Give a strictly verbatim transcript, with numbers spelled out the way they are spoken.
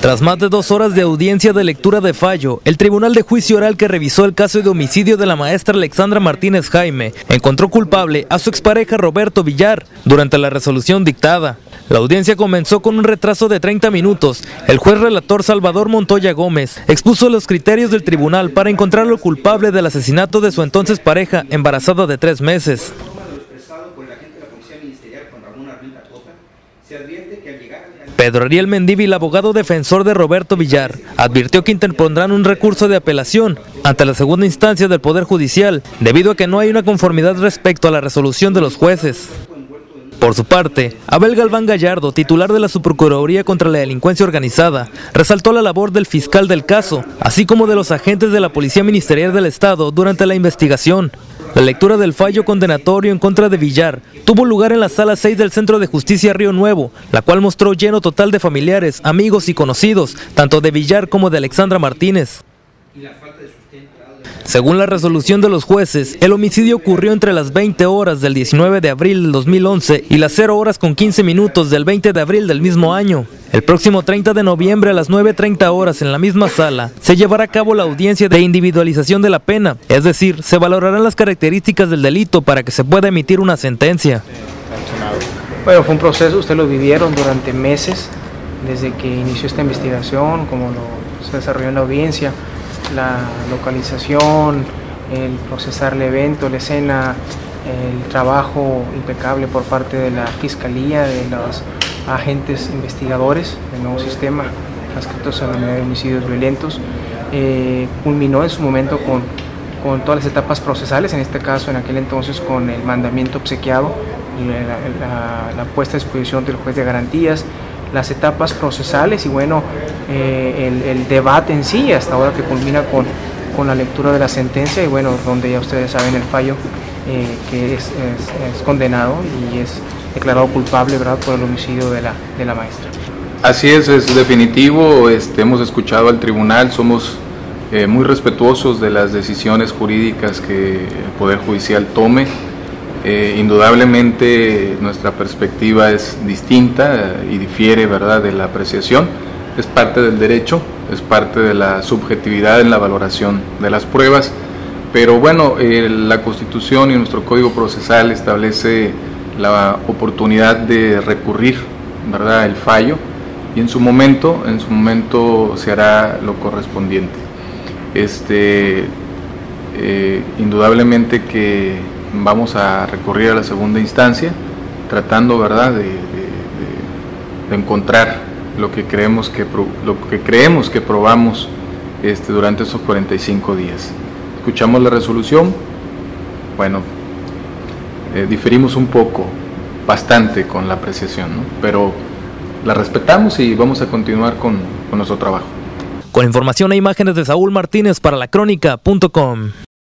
Tras más de dos horas de audiencia de lectura de fallo, el Tribunal de Juicio Oral que revisó el caso de homicidio de la maestra Alexandra Martínez Jaime encontró culpable a su expareja Roberto Villar durante la resolución dictada. La audiencia comenzó con un retraso de treinta minutos. El juez relator Salvador Montoya Gómez expuso los criterios del tribunal para encontrarlo culpable del asesinato de su entonces pareja, embarazada de tres meses. Pedro Ariel Mendívil, abogado defensor de Roberto Villar, advirtió que interpondrán un recurso de apelación ante la segunda instancia del Poder Judicial, debido a que no hay una conformidad respecto a la resolución de los jueces. Por su parte, Abel Galván Gallardo, titular de la Subprocuraduría contra la Delincuencia Organizada, resaltó la labor del fiscal del caso, así como de los agentes de la Policía Ministerial del Estado durante la investigación. La lectura del fallo condenatorio en contra de Villar tuvo lugar en la Sala seis del Centro de Justicia Río Nuevo, la cual mostró lleno total de familiares, amigos y conocidos, tanto de Villar como de Alexandra Martínez. Según la resolución de los jueces, el homicidio ocurrió entre las veinte horas del diecinueve de abril del dos mil once y las cero horas con quince minutos del veinte de abril del mismo año. El próximo treinta de noviembre a las nueve treinta horas en la misma sala se llevará a cabo la audiencia de individualización de la pena, es decir, se valorarán las características del delito para que se pueda emitir una sentencia. Bueno, fue un proceso, ustedes lo vivieron durante meses, desde que inició esta investigación, como lo, se desarrolló en la audiencia, la localización, el procesar el evento, la escena, el trabajo impecable por parte de la Fiscalía, de los agentes investigadores del nuevo sistema adscritos a la unidad de homicidios violentos, eh, culminó en su momento con, con todas las etapas procesales, en este caso, en aquel entonces, con el mandamiento obsequiado, la, la, la puesta a disposición del juez de garantías, las etapas procesales y bueno, eh, el, el debate en sí, hasta ahora que culmina con, con la lectura de la sentencia y bueno, donde ya ustedes saben el fallo, eh, que es, es, es condenado y es declarado culpable, ¿verdad?, por el homicidio de la, de la maestra. Así es, es definitivo, este, hemos escuchado al tribunal, somos eh, muy respetuosos de las decisiones jurídicas que el Poder Judicial tome. Eh, indudablemente nuestra perspectiva es distinta y difiere, ¿verdad?, de la apreciación. Es parte del derecho, es parte de la subjetividad en la valoración de las pruebas, pero bueno, eh, la Constitución y nuestro Código Procesal establece la oportunidad de recurrir, ¿verdad?, el fallo, y en su momento, en su momento se hará lo correspondiente. Este, eh, indudablemente que vamos a recurrir a la segunda instancia, tratando, ¿verdad?, de, de, de, de encontrar lo que creemos que lo que creemos que probamos este, durante esos cuarenta y cinco días. Escuchamos la resolución, bueno, eh, diferimos un poco, bastante con la apreciación, ¿no?, pero la respetamos y vamos a continuar con, con nuestro trabajo. Con información e imágenes de Saúl Martínez para la crónica punto com.